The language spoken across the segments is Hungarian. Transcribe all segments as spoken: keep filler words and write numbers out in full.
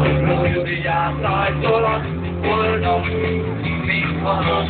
Vigyázz rajtolak, boldog, mint halom.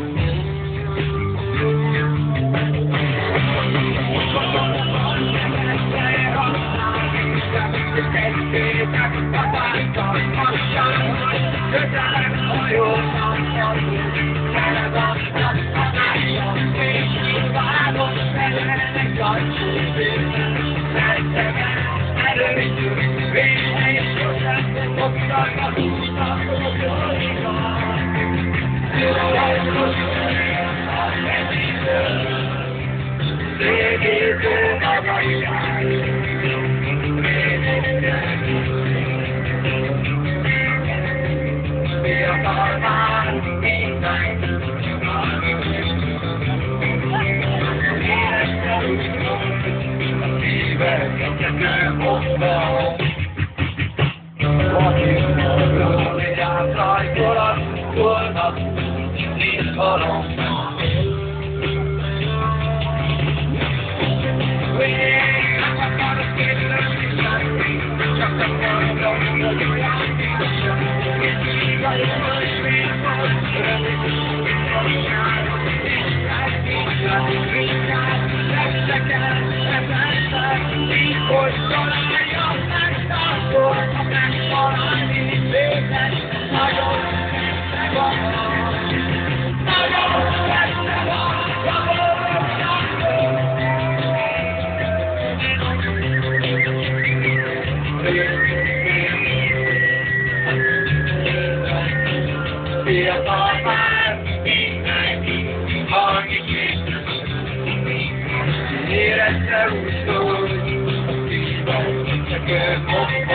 Kezdték, a magasság, közelebb hajóban vagyunk, televannak a másom, és kívánok felelnek a csúszőben, rendszegen előttünk, véghelyes sosem, fogtak a húztak, fogolígan. Szülajtos a szedítő, szédítő magasság. Fiatal már minden érezte úton, a szíveket egyetlen mondom. Vakitól vigyázz rajtolak, boldog, mint halom. Csak a boldog, hogy olyan biztosan, és igaz, hogy még most rövid, és járok, és elszívjad, vigyázz, leszeked, leszeked, így, hogy találjam, megtartol, ha megtalálni, véged, nagyon messze van, nagyon messze van, fiatal már mindenki, hallni érezte úgy, hogy a szívem csak ő fogva.